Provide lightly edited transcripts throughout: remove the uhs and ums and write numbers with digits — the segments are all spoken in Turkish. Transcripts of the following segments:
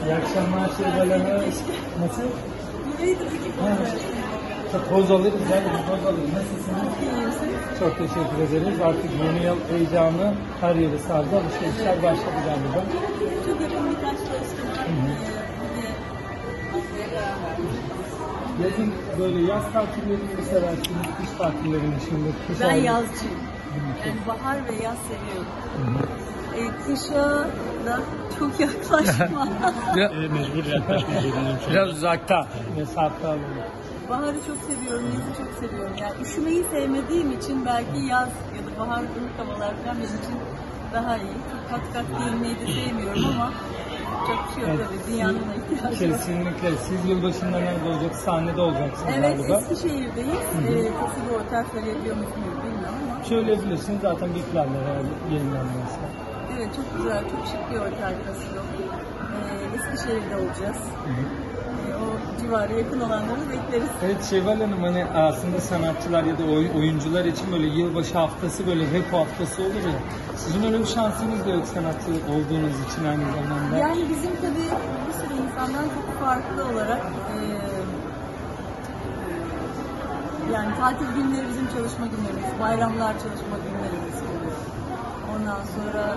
İyi akşamlar Şevval Hanım. Nasıl? Burayı da iki fotoğraf. Poz alırız, gel bir poz alırız. Nasılsınız? Çok teşekkür ederiz. Artık yeni yıl heyecanı her yeri sardı. Alışverişler başladı galiba. Çok yakın birkaç dostum var. Yazın böyle yaz tatillerini mi seversiniz, kış tatillerini şimdi? Ben yazcıyım. Yani bahar ve yaz seviyorum. Kışa da çok yaklaşma. Mecbur yaklaşmayacağım. Biraz uzakta. Mesafe alalım. Baharı çok seviyorum, yazı çok seviyorum. Yani üşümeyi sevmediğim için belki yaz ya da bahar ılık havalar falan benim için daha iyi. Çok kat kat giyinmeyi de sevmiyorum ama çok bir şey yok tabii. Dünyanın ihtiyacı var. Kesinlikle. Siz yılbaşında nerede olacaksınız? Sahnede olacaksınız Evet, galiba. Eskişehir'deyiz. Kesin bir otel söyleyebiliyor musunuz bilmiyorum ama. Söyleyebilirsiniz. Zaten bir planlar herhalde yenilenmesi. Evet, çok güzel, çok şık bir otel kasıyor. Eskişehir'de olacağız. O civara yakın olanları bekleriz. Evet Şevval Hanım, hani aslında sanatçılar ya da oyuncular için böyle yılbaşı haftası, böyle rap haftası olur ya. Sizin öyle bir şansınız da yok sanatçı olduğunuz için aynı zamanda. Yani bizim tabii bir sürü insandan çok farklı olarak yani tatil günleri bizim çalışma günlerimiz, bayramlar çalışma günlerimiz oluyor. Ondan sonra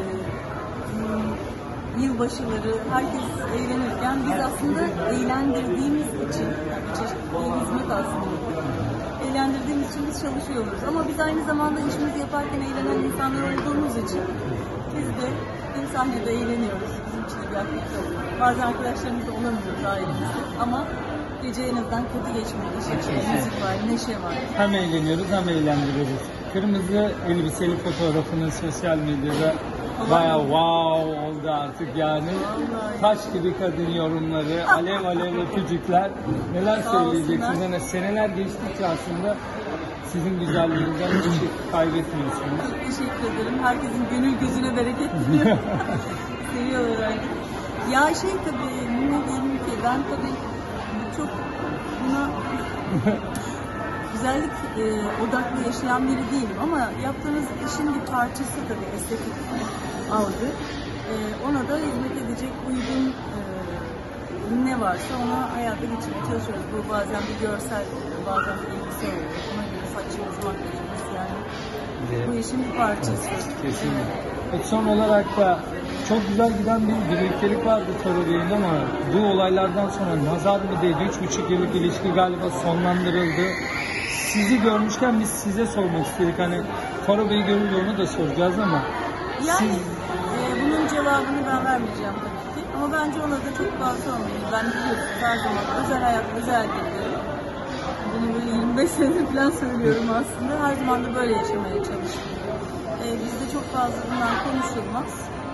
yılbaşıları herkes eğlenirken biz aslında eğlendirdiğimiz için, yani çeşitli hizmet aslında eğlendirdiğimiz için biz çalışıyoruz. Ama biz aynı zamanda işimizi yaparken eğlenen insanlar olduğumuz için biz de bir sahnede eğleniyoruz. Bizim için de bir aktivite oluyor. Bazen arkadaşlarımızla olamıyoruz ailemizde ama gece en azından kötü geçmiyor. Müzik var, neşe var. Hem eğleniyoruz hem eğlendiriyoruz. Kırmızı elbiseli fotoğrafını sosyal medyada bayağı wow oldu artık yani. Taş gibi kadın yorumları, alev alev öpücükler. Neler söyleyeceksiniz? Yani seneler geçtikçe aslında sizin güzelliğinizden hiçbir şey kaybetmiyorsunuz. Çok teşekkür ederim. Herkesin gönül gözüne bereket diliyor. Seviyorlar öyle. Ya tabii, ne diyelim ki ben tabii çok buna güzellik odaklı yaşayan biri değilim ama yaptığınız işin bir parçası tabii estetik algı. Ona da hizmet edecek uygun ne varsa ona hayata geçirmeye çalışıyoruz. Bu bazen bir görsel, bazen bir bilgisayar oluyor. Ona göre saçımız, makyajımız yani bu işin bir parçası. Kesinlikle. Son olarak da çok güzel giden bir birliktelik vardı Toro Bey'in ama bu olaylardan sonra nazar mı değdi? 3,5 yıllık ilişki galiba sonlandırıldı. Sizi görmüşken biz size sormak istedik. Hani Toro Bey'i görünce onu da soracağız ama yani bunun cevabını ben vermeyeceğim tabii ki. Ama bence ona da çok fazla olmuyor. Ben biliyorsunuz her zaman özel hayat, özel diyorum. Bunu böyle 25 senedir falan söylüyorum aslında. Her zaman da böyle yaşamaya çalışıyorum. Bizde çok fazla bundan konuşulmaz.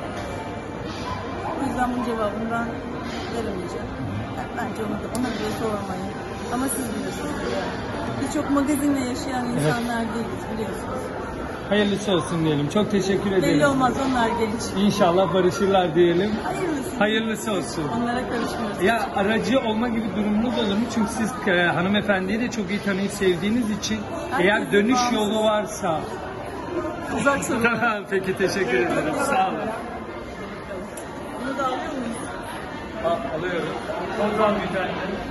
O yüzden bunun cevabını ben veremeyeceğim. Bence ona bile sormayın. Ama siz bilirsiniz yani. Birçok magazinle yaşayan insanlar değiliz biliyorsunuz. hayırlısı olsun diyelim. Çok teşekkür ederim. Belli olmaz, onlar genç. İnşallah barışırlar diyelim. Hayırlısı. Hayırlısı olsun. Onlara karışmıyoruz. Ya aracı olma gibi durumunuz olur mu? Çünkü siz hanımefendiyi de çok iyi tanıyıp sevdiğiniz için eğer dönüş yolu varsa. Uzak sorun. Peki teşekkür ederim. Sağ olun. Bunu da alıyor muyuz? Alıyorum. Ozan bir tane.